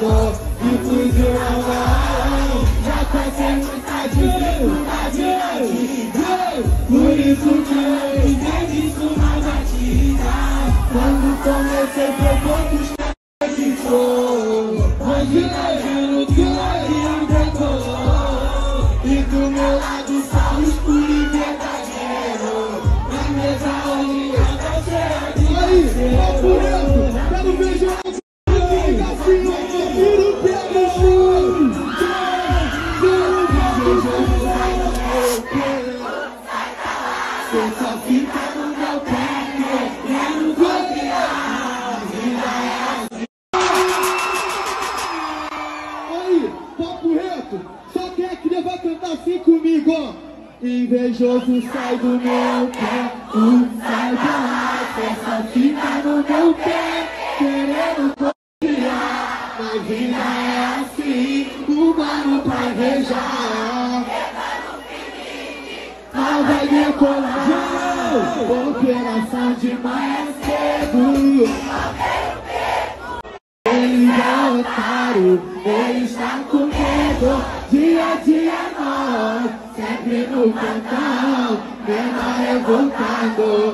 pô, e fuzil é o marrom. Já passei muita dificuldade, por isso que eu entendi isso na batida. Quando comecei foi poucos caras de flor, hoje imagino que hoje decolou. E do meu lado só os puri verdadeiro, na mesa onde eu tô cheio de aí, papo reto, quero ver jogar assim, ó, tira o pé no chão. Você só fica no meu pé, quero confiar, vida é assim. Aí, papo reto, só quem é que vai cantar assim comigo, ó. Invejoso sai do meu pé, sai da lá, você só fica no meu pé, querendo confiar, mas vida é assim, humano pra invejar. Não vai decolar, operação de mais cedo. Ele é otário, ele está com medo. Dia a dia nós, sempre no cantão, menor revoltado.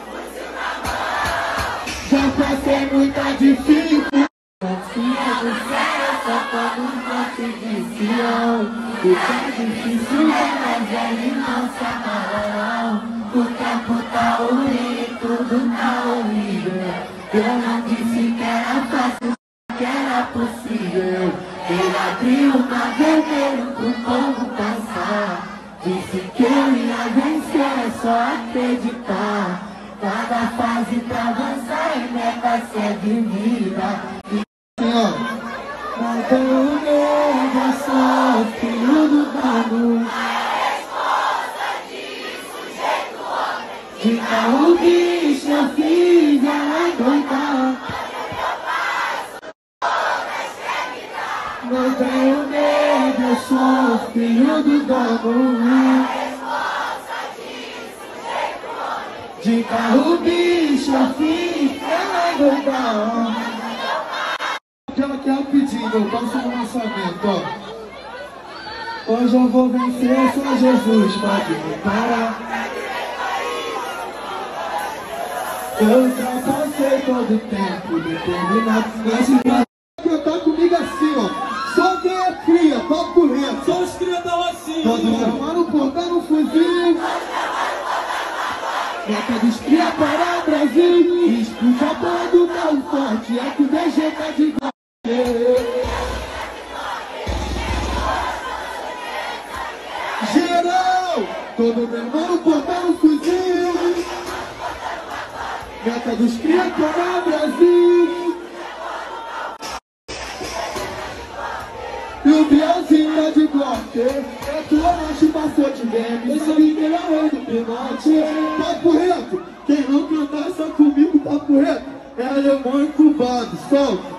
Já passei muita dificuldade. Confia no céu, só quando não te viciam. O que é difícil mas ele não se amarrão. O tempo tá horrível, tudo tá horrível. Eu não disse que era fácil, que era possível. Ele abriu uma vermelha pro povo passar. Disse que eu ia vencer, é só acreditar. Cada fase pra avançar e meta ser vivida. Não tenho medo, eu sou filho do dono. A resposta disso, jeito homem. De carro bicho eu fiz ela endoidar. Não tenho medo, eu sou filho do dono. A resposta disso, jeito homem. De carro bicho eu fiz ela endoidar. Aquela que é rapidinho, eu passo no lançamento, ó. Hoje eu vou vencer, só Jesus pode me parar. Eu ultrapassei todo o tempo determinado. Mas vai cantar comigo assim, ó. Só quem é cria, papo reto. Só os cria tão assim. Quando chamaram por dar no fuzil, meta dos cria para o Brasil. Escuta a porra do carro forte, é que o DG tá de igual. Geral, todo meu irmão portar um fuzil. Meta dos cria para o Brasil. E o Bielzinho tá de Glock. É tua noite passou de game. Eu sabia que ele é o rei do pinote. Papo reto, quem não cantar só comigo, papo reto, é alemão e cubano, solta.